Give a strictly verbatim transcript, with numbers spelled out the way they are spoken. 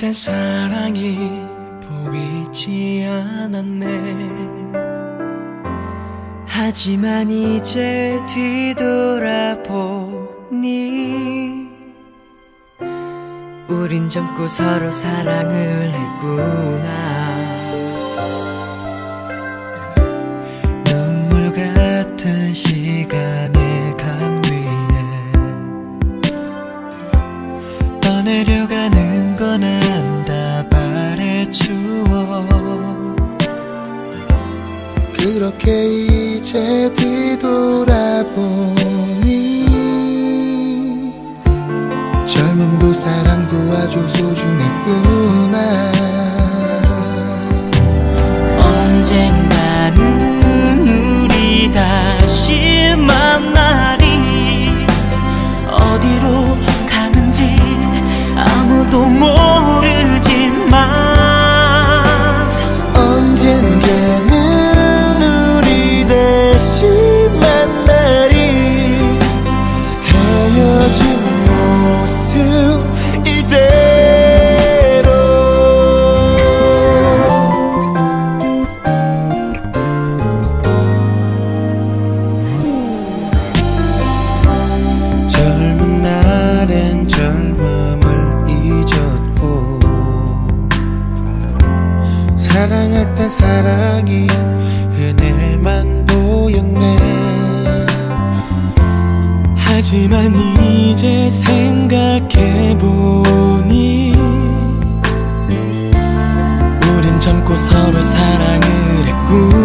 사랑했던 사랑이 보이지 않았네. 하지만 이제 뒤돌아보니 우린 젊고 서로 사랑을 했구나. 눈물 같은 시간의 강 위에 떠내려가는 건 안다발의 추억. 그렇게 이제 뒤돌아보니 젊음도 사랑도 아주 소중했구나. 언젠가는 우리 다시 만나리. 어디로 가는지 아무도 모르지만 언젠가는 우리 다시 만나리. 헤어진 모습 이대로. 젊은 날엔 젊음을 잊었고 사랑했던 사랑이 흔해만 보였네. 하지만 이제 생각해보니 우린 젊고 서로 사랑을 했고